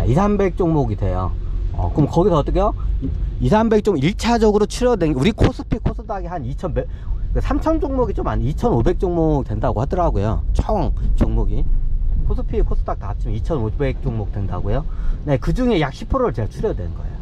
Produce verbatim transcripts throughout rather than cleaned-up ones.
이삼백 종목이 돼요. 어, 그럼 거기서 어떻게 해요? 이삼백 종목 일 차적으로 추려된 게 우리 코스피 코스닥이 한 이천 삼천 종목이 좀 안 이천오백 종목 된다고 하더라고요. 총 종목이 코스피 코스닥 다 합치면 이천오백 종목 된다고요. 네, 그 중에 약 십 퍼센트를 제가 추려된 거예요.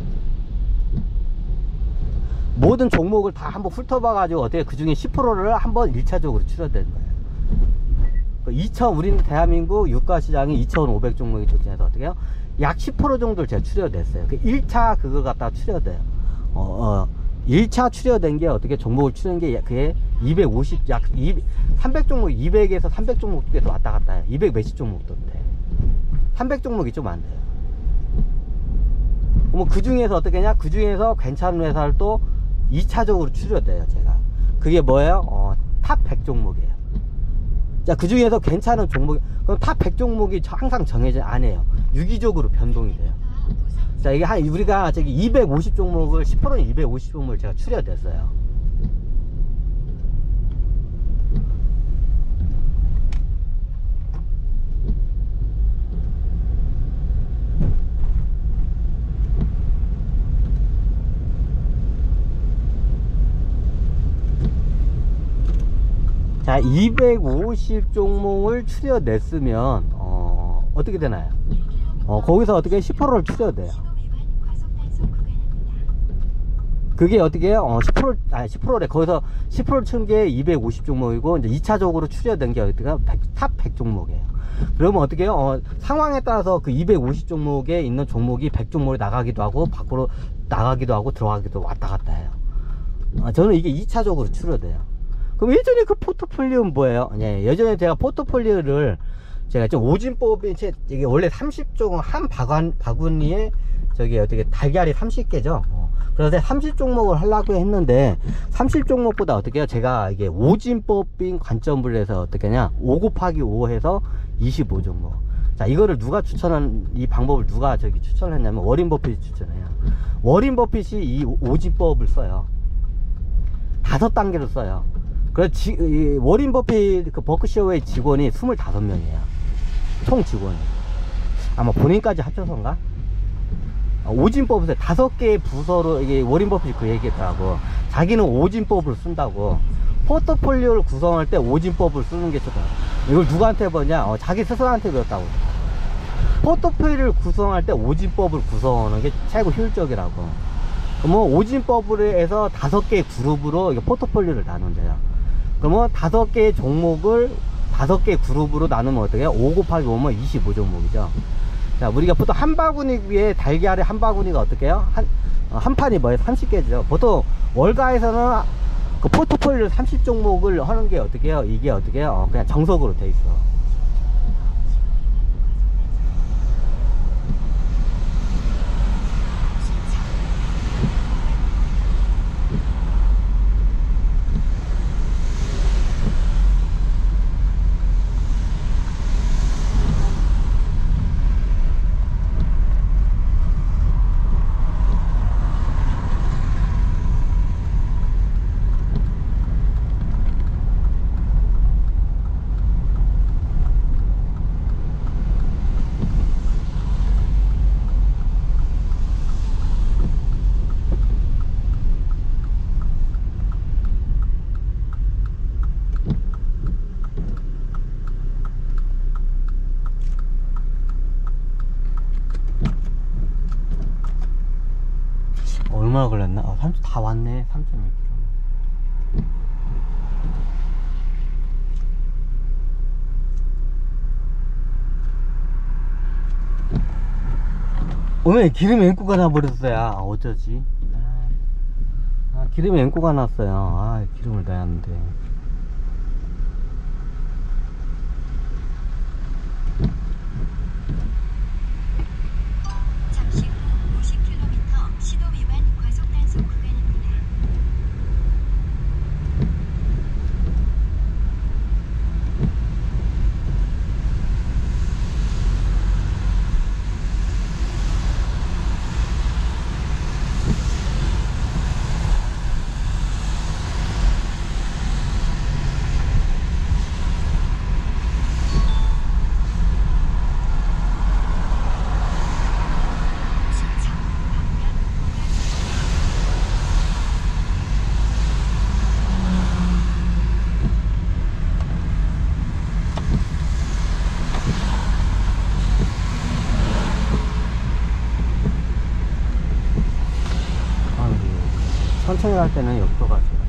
모든 종목을 다 한번 훑어봐 가지고 어떻게 그 중에 십 퍼센트를 한번 일 차적으로 추려된 거예요. 이천 우리는 대한민국 유가시장이 이천오백 종목이 중에서 어떻게 해요? 약 십 퍼센트 정도를 제가 추려냈어요. 그 일 차 그거 갖다가 추려돼요. 어, 어, 일 차 추려된 게 어떻게 종목을 추려낸 게 그게 이백오십, 약 삼백 종목, 이백에서 삼백 종목에서 왔다 갔다 해요. 이백 몇십 종목도 돼. 삼백 종목이 좀 안 돼요. 그럼 그 중에서 어떻게 하냐? 그 중에서 괜찮은 회사를 또 이 차적으로 추려돼요, 제가. 그게 뭐예요? 어, 탑 백 종목이에요. 자, 그 중에서 괜찮은 종목, 그럼 탑 백 종목이 항상 정해져 안 해요. 유기적으로 변동이 돼요. 자, 이게 한, 우리가 저기 이백오십 종목을, 십 퍼센트 이백오십 종목을 제가 추려냈어요. 자, 이백오십 종목을 추려냈으면 어, 어떻게 되나요? 어, 거기서 어떻게 십 퍼센트를 추려야 돼요. 그게 어떻게 해요? 어, 십 퍼센트, 아니 십 퍼센트래. 거기서 십 퍼센트 친 게 이백오십 종목이고 이제 이 차적으로 추려된 게 어떻게 탑 백 종목이에요. 그러면 어떻게 해요? 어, 상황에 따라서 그 이백오십 종목에 있는 종목이 백 종목이 나가기도 하고 밖으로 나가기도 하고 들어가기도 왔다 갔다 해요. 어, 저는 이게 이 차적으로 추려돼요. 그럼 예전에 그 포트폴리오는 뭐예요? 예, 예전에 제가 포트폴리오를 제가 좀 오진법이 이게 원래 삼십 종 한 바구니, 바구니에 저기 어떻게 달걀이 삼십 개죠. 어, 그래서 삼십 종목을 하려고 했는데 삼십 종목보다 어떻게 해요? 제가 이게 오진법인 관점을 해서 어떻게 하냐? 오 곱하기 오 해서 이십오 종목. 자, 이거를 누가 추천한 이 방법을 누가 저기 추천을 했냐면 워린 버핏이 추천해요. 워린 버핏이 이 오진법을 써요. 다섯 단계로 써요. 그래서 지, 이 워린 버핏 그 버크셔어의 직원이 이십오 명이에요. 총 직원이. 아마 본인까지 합쳐서인가? 오진법을 다섯 개의 부서로 이게 워린 버핏이 그 얘기했더라고. 자기는 오진법을 쓴다고. 포트폴리오를 구성할 때 오진법을 쓰는 게 좋다. 이걸 누구한테 배웠냐? 어, 자기 스스로한테 배웠다고. 포트폴리오를 구성할 때 오진법을 구성하는 게 최고 효율적이라고. 그러면 오진법을 해서 다섯 개의 그룹으로 포트폴리오를 나눈대요. 그러면 다섯 개의 종목을 다섯 개의 그룹으로 나누면 어떻게 해요? 오 곱하기 오면 이십오 종목이죠. 자, 우리가 보통 한 바구니 위에 달걀의 한 바구니가 어떻게 해요? 한, 한 판이 뭐예요? 삼십 개죠. 보통 월가에서는 그 포트폴리오 삼십 종목을 하는 게 어떻게 해요? 이게 어떻게 해요? 어, 그냥 정석으로 돼 있어. 얼마나 걸렸나? 아, 삼 다 왔네. 삼 점 일 킬로미터. 오늘 기름에 앵꼬가 나버렸어요. 아, 어쩌지? 아, 아, 기름에 앵꼬가 났어요. 아, 기름을 넣어야 하는데. 잠시 후 오십 킬로미터 신호 위반 과속 단속 구간입니다. 천천히 갈 때는 여기로 가세요.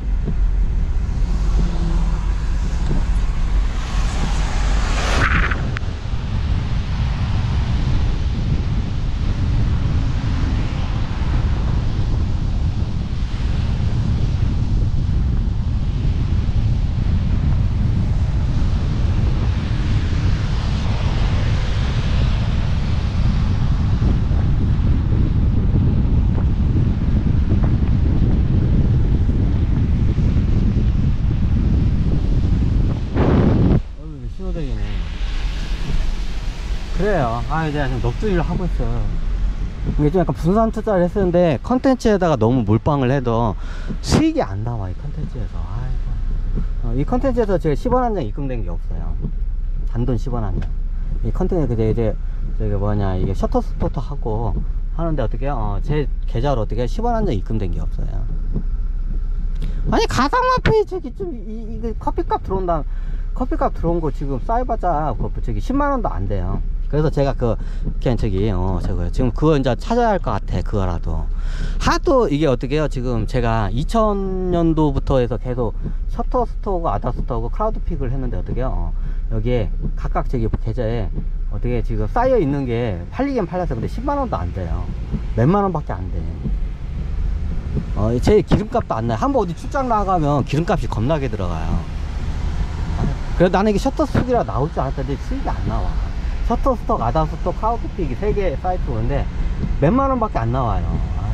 그래요. 아, 이제 지금 넋두리를 하고 있어요. 이게 좀 약간 분산 투자를 했었는데, 컨텐츠에다가 너무 몰빵을 해도 수익이 안 나와, 이 컨텐츠에서. 아이고. 어, 이 컨텐츠에서 제가 십 원 한 장 입금된 게 없어요. 단돈 십 원 한 장. 이 컨텐츠, 그제 이제, 저기 뭐냐, 이게 셔터스포터 하고 하는데 어떻게, 어, 제 계좌로 어떻게 십 원 한 장 입금된 게 없어요. 아니, 가상화폐 저기 좀, 이, 이, 커피값 들어온다. 커피값 들어온 거 지금 쌓여봤자, 그, 저기 십만 원도 안 돼요. 그래서 제가 그, 그냥 저기, 어, 저거, 지금 그거 이제 찾아야 할 것 같아, 그거라도. 하도 이게 어떻게 해요? 지금 제가 이천 년도부터 해서 계속 셔터스토어고 아다스토어고 크라우드픽을 했는데 어떻게 해요? 어, 여기에 각각 저기 계좌에 어떻게 지금 쌓여 있는 게 팔리긴 팔렸어요. 근데 십만 원도 안 돼요. 몇만 원밖에 안 돼. 어, 제 기름값도 안 나요. 한번 어디 출장 나가면 기름값이 겁나게 들어가요. 그래서 나는 이게 셔터스톡이라 나올 줄 알았는데 수익이 안 나와. 셔터스톡, 아다스톡, 크라우드픽이 세 개 사이트 오는데 몇만 원밖에 안 나와요. 아유.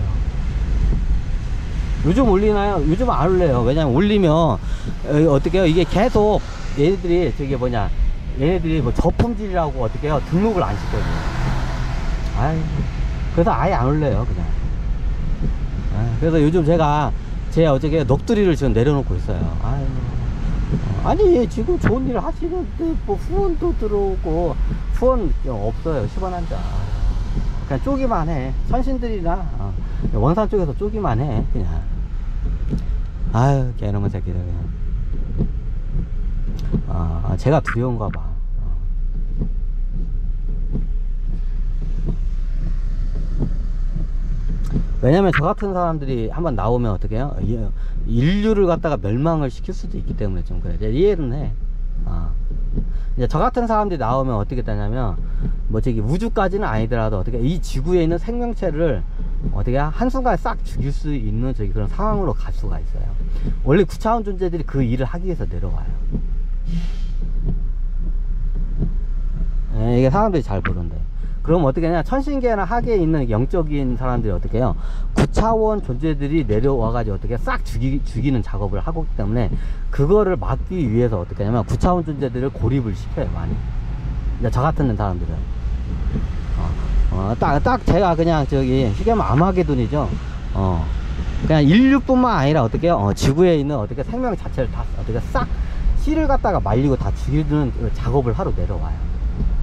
요즘 올리나요? 요즘 안 올려요. 왜냐면 올리면 어, 어떻게 해요? 이게 계속 얘네들이 저기 뭐냐, 얘네들이 뭐 저품질이라고 어떻게 해요? 등록을 안 시켜줘요. 아유. 그래서 아예 안 올려요, 그냥. 아유. 그래서 요즘 제가 제 어저께 넋두리를 지금 내려놓고 있어요. 아유. 아니, 지금 좋은 일 하시는데 뭐 후원도 들어오고, 후원 없어요. 십 원 한 장. 그냥 쪼기만 해. 선신들이나 어, 원산 쪽에서 쪼기만 해, 그냥. 아유, 개놈의 새끼들 그냥. 아, 제가 두려운가 봐. 왜냐면 저 같은 사람들이 한번 나오면 어떻게 해요? 인류를 갖다가 멸망을 시킬 수도 있기 때문에 좀 그래. 이해는 해. 어. 이제 저 같은 사람들이 나오면 어떻게 되냐면, 뭐 저기 우주까지는 아니더라도 어떻게 이 지구에 있는 생명체를 어떻게 한순간에 싹 죽일 수 있는 저기 그런 상황으로 갈 수가 있어요. 원래 구차원 존재들이 그 일을 하기 위해서 내려와요. 예, 이게 사람들이 잘 모른대. 그럼 어떻게 하냐, 천신계나 하계에 있는 영적인 사람들이 어떻게 해요? 구차원 존재들이 내려와가지고 어떻게 싹 죽이, 죽이는 작업을 하고 있기 때문에 그거를 막기 위해서 어떻게 하냐면 구차원 존재들을 고립을 시켜요, 많이. 이제 저 같은 사람들은. 어, 어, 딱, 딱 제가 그냥 저기, 쉽게 말하면 아마게돈이죠. 어, 그냥 인류뿐만 아니라 어떻게 해요? 어, 지구에 있는 어떻게 생명 자체를 다 어떻게 싹 씨를 갖다가 말리고 다 죽이는 작업을 하러 내려와요.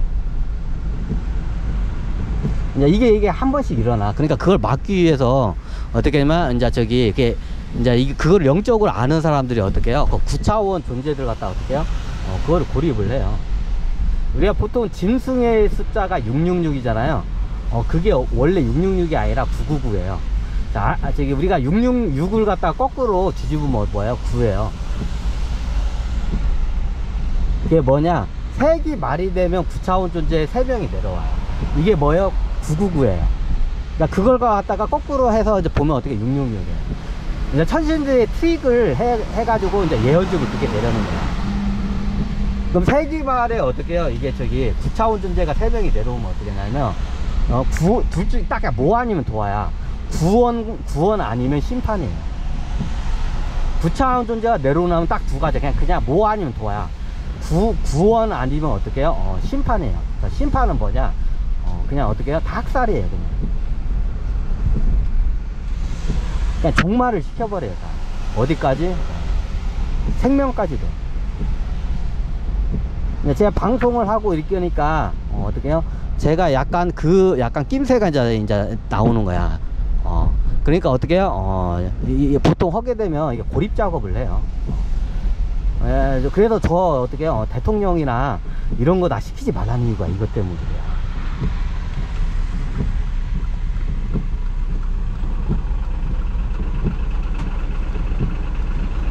이게 이게 한 번씩 일어나. 그러니까 그걸 막기 위해서 어떻게 하면 이제 저기 이게 이제 이 그걸 영적으로 아는 사람들이 어떻게 해요? 그 구차원 존재들 갖다 어떻게 해요? 어, 그거를 고립을 해요. 우리가 보통 짐승의 숫자가 육백육십육이잖아요. 어, 그게 원래 육백육십육이 아니라 구백구십구예요. 자, 아, 저기 우리가 육백육십육을 갖다 거꾸로 뒤집으면 뭐예요? 구예요. 그게 뭐냐? 색이 말이 되면 구차원 존재의 세 명이 내려와요. 이게 뭐예요? 구백구십구예요. 그러니까 그걸 갖다가 거꾸로 해서 이제 보면 어떻게 육백육십육이에요. 이제 천신들의 트릭을 해, 해가지고 이제 예언적으로 그렇게 내려는 거야. 그럼 세기말에 어떻게 해요? 이게 저기 구차원 존재가 세 명이 내려오면 어떻게 되냐면, 어, 구, 둘 중에 딱 뭐 아니면 도와야. 구원, 구원 아니면 심판이에요. 구차원 존재가 내려오면 딱 두 가지. 그냥, 그냥 뭐 아니면 도와야. 구, 구원 아니면 어떻게 해요? 어, 심판이에요. 그러니까 심판은 뭐냐? 어, 그냥 어떻게 해요? 다 학살이에요, 그냥. 그냥 종말을 시켜버려요, 다. 어디까지? 생명까지도. 제가 방송을 하고 이러니까, 어, 어떻게 해요? 제가 약간 그, 약간 낌새가 이제, 이제 나오는 거야. 어, 그러니까 어떻게 해요? 어, 이, 이, 보통 하게 되면 이게 고립 작업을 해요. 예, 그래서 저 어떻게 해요? 어, 대통령이나 이런 거 다 시키지 말라는 이유가 이것 때문이에요.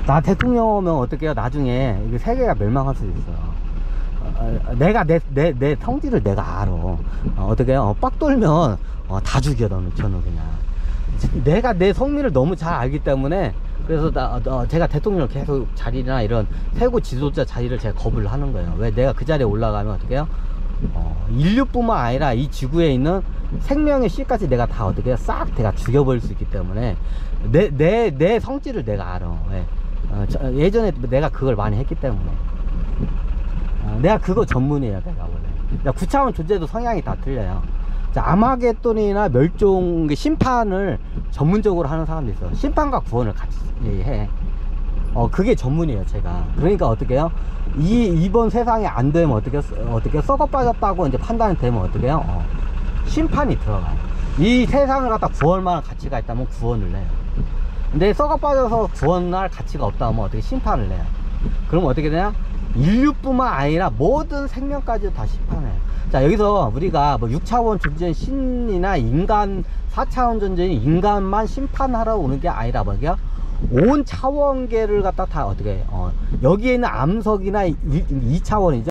나 대통령 오면 어떻게 해요? 나중에 이게 세계가 멸망할 수도 있어요. 어, 어, 내가 내, 내, 내 성질을 내가 알아. 어, 어떻게 해요? 어, 빡 돌면 어, 다 죽여, 너는, 저는 그냥. 내가 내 성미를 너무 잘 알기 때문에, 그래서 나, 어, 제가 대통령을 계속 자리나 이런 최고 지도자 자리를 제가 거부를 하는 거예요. 왜? 내가 그 자리에 올라가면 어떻게 해요? 어, 인류뿐만 아니라 이 지구에 있는 생명의 씨까지 내가 다 어떻게 해요? 싹 내가 죽여버릴 수 있기 때문에 내, 내, 내 성질을 내가 알아. 예. 어, 저, 예전에 내가 그걸 많이 했기 때문에 어, 내가 그거 전문이에요. 내가 원래 내가 구차원 존재도 성향이 다 틀려요. 자, 아마겟돈이나 멸종 심판을 전문적으로 하는 사람도 있어. 심판과 구원을 같이 해. 어, 그게 전문이에요, 제가. 그러니까 어떻게 해요? 이, 이번 세상에 안 되면 어떻게, 어떻게 썩어 빠졌다고 이제 판단이 되면 어떻게 해요? 어, 심판이 들어가요. 이 세상을 갖다 구원할 만한 가치가 있다면 구원을 내요. 근데 썩어 빠져서 구원할 가치가 없다 하면 어떻게 심판을 내요. 그럼 어떻게 되냐? 인류뿐만 아니라 모든 생명까지 다 심판해요. 자, 여기서 우리가 뭐 육 차원 존재인 신이나 인간, 사 차원 존재인 인간만 심판하러 오는 게 아니라 뭐냐? 온 차원계를 갖다 다 어떻게 해? 어, 여기에 있는 암석이나 이 차원이죠.